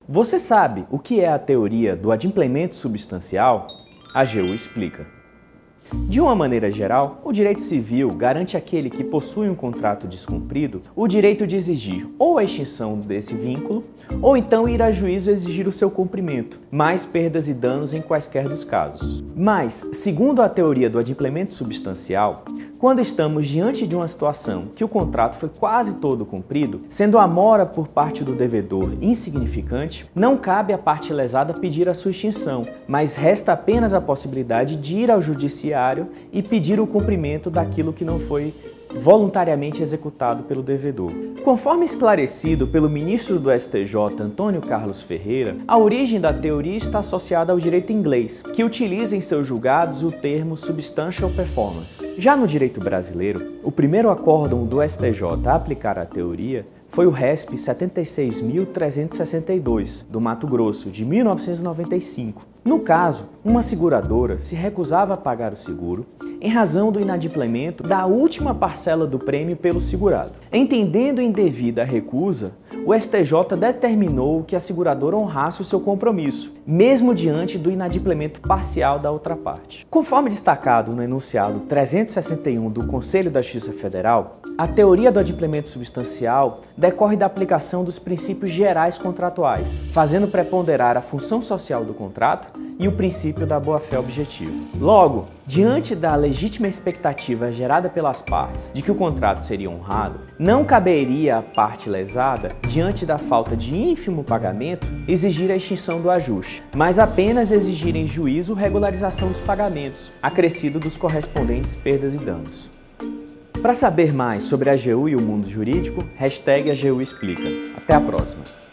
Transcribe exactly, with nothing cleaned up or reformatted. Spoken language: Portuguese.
Você sabe o que é a teoria do adimplemento substancial? A A G U explica. De uma maneira geral, o direito civil garante àquele que possui um contrato descumprido o direito de exigir ou a extinção desse vínculo, ou então ir a juízo exigir o seu cumprimento, mais perdas e danos em quaisquer dos casos. Mas, segundo a teoria do adimplemento substancial, quando estamos diante de uma situação que o contrato foi quase todo cumprido, sendo a mora por parte do devedor insignificante, não cabe à parte lesada pedir a sua extinção, mas resta apenas a possibilidade de ir ao judiciário e pedir o cumprimento daquilo que não foi voluntariamente executado pelo devedor. Conforme esclarecido pelo ministro do S T J, Antônio Carlos Ferreira, a origem da teoria está associada ao direito inglês, que utiliza em seus julgados o termo substantial performance. Já no direito brasileiro, o primeiro acórdão do S T J a aplicar a teoria foi o R E S P setenta e seis mil trezentos e sessenta e dois, do Mato Grosso, de mil novecentos e noventa e cinco. No caso, uma seguradora se recusava a pagar o seguro em razão do inadimplemento da última parcela do prêmio pelo segurado. Entendendo indevida a recusa, o S T J determinou que a seguradora honrasse o seu compromisso, mesmo diante do inadimplemento parcial da outra parte. Conforme destacado no enunciado trezentos e sessenta e um do Conselho da Justiça Federal, a teoria do adimplemento substancial decorre da aplicação dos princípios gerais contratuais, fazendo preponderar a função social do contrato e o princípio da boa-fé objetiva. Logo, diante da legítima expectativa gerada pelas partes de que o contrato seria honrado, não caberia à parte lesada, diante da falta de ínfimo pagamento, exigir a extinção do ajuste, mas apenas exigir em juízo regularização dos pagamentos, acrescido dos correspondentes perdas e danos. Para saber mais sobre a A G U e o mundo jurídico, hashtag A G U Explica. Até a próxima!